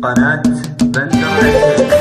قناة بندر الشيخ.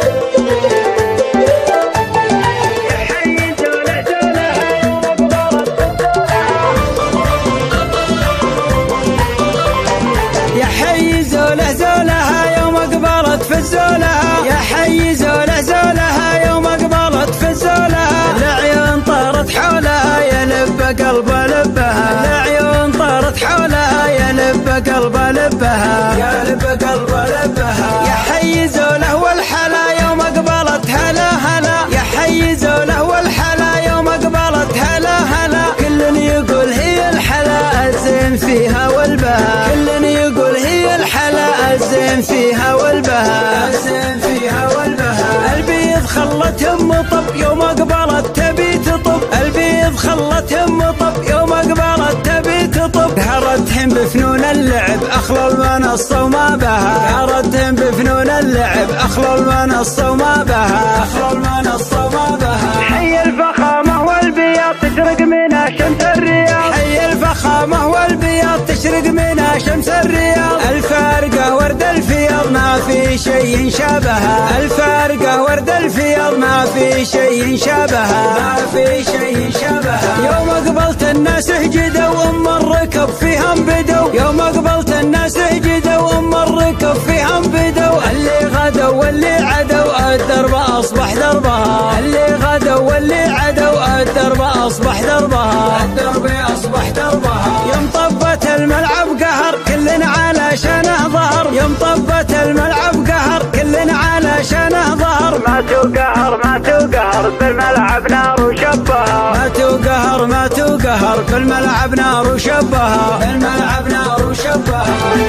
يا حي زوله زولها يوم اقبلت في الزولها، يا حي زوله زولها يوم اقبلت في الزولها، العيون طارت حولها يا لب قلب لبها، العيون طارت حولها يا لب قلب لبها، يا لب قلب لبها. يا حي زوله والحلا يوم اقبلت هلا هلا، يا حي زوله والحلا يوم اقبلت هلا هلا، كل يقول هي الحلا الزين فيها والبها، كل يقول هي الحلا الزين فيها والبها، الزين فيها والبها. البيض خلتهم مطب يوم اقبلت تبي تطب، البيض خلتهم مطب يوم اقبلت تبي تطب، هردهم بفنون اللعب اخلوا المنصة وما بها، هردهم بفنون اللعب اخلوا المنصة وما بها، اخلوا المنصة وما بها. حي الفخامة والبياض تشرق منها شمس الرياض، حي الفخامة والبياض تشرق منها شمس الرياض، الفارقة ورد الفياض ما في شيء شابها، الفارقة ورد الفياض ما في شيء شابها، ما في شيء شابها. يوم اقبلت الناس هجدوا ام الركب فيهم بدوا، يوم اقبلت الناس هجدوا ام الركب فيهم بدوا، اللي غدوا واللي عدوا الدرب اصبح دربها، اللي غدوا واللي عدوا الدرب اصبح دربها، الدرب اصبح دربها. يوم طبت الملعب قهر كل علشانه ظهر، يوم طبت الملعب قهر كل علشانه ظهر، ما توقهر ما توقهر بالملعب نار وشبها، ما توقهر ما توقهر بالملعب نار وشبها، بالملعب نار وشبها.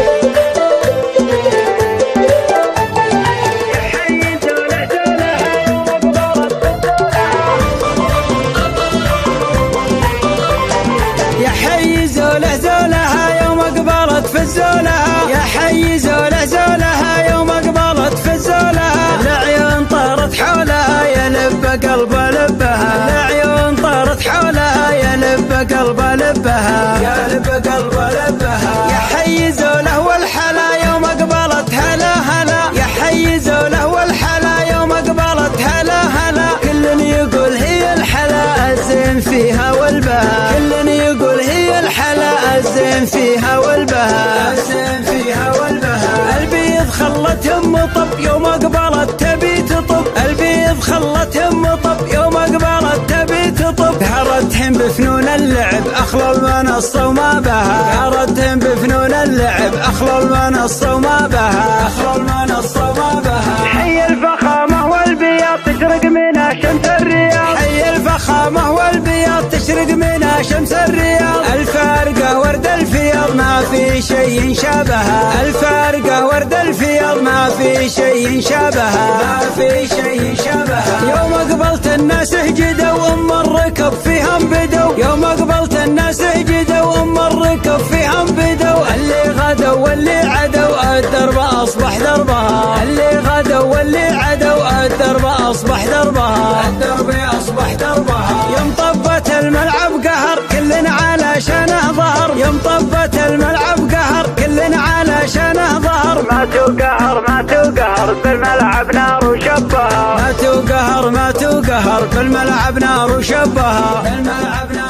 يا حي زوله زولها يوم اقبلت في الزولها، يا حي زوله زولها يوم اقبلت في الزولها، العيون طارت حولها يا لب قلب لبها، العيون طارت حولها يا لب قلب لبها، يا لب قلب لبها. يا حي زوله والحلا يوم اقبلت هلا هلا، يا حي زوله والحلا يوم اقبلت هلا هلا، كل يقول هي الحلا الزين فيها والبها، كل يقول هي الحلا الزين فيها والبها، الزين فيها والبها. البيض خلتهم مطب يوم اقبلت تبي تطب، البيض خلتهم مطب يوم اقبلت تبي تطب، هردهم بفنون اللعب اخلوا المنصة وما بها، هردهم بفنون اللعب اخلوا المنصة وما بها، اخلوا المنصة وما بها. حي الفخامة والبياض تشرق منها شمس الرياض، حي الفخامة والبياض تشرق منها شمس الرياض، الفارقة ورد الفياض ما في شيء شابها، الفارقة ورد الفياض ما في شيء شابها، ما في شيء شابها. يوم اقبلت الناس هجدوا ام الركب فيهم بدوا، يوم اقبلت الناس هجدوا ام الركب فيهم بدوا، اللي غدوا واللي عدوا الدرب اصبح دربها، اللي غدوا واللي عدوا الدرب اصبح دربها، الدرب اصبح دربها. يوم طبت الملعب قهر كل علشانه ظهر، يوم طبت الملعب قهر كل علشانه ظهر، ما توقهر ما توقهر بالملعب نار وشبها، ما توقهر ما توقهر بالملعب نار وشبها، بالملعب نار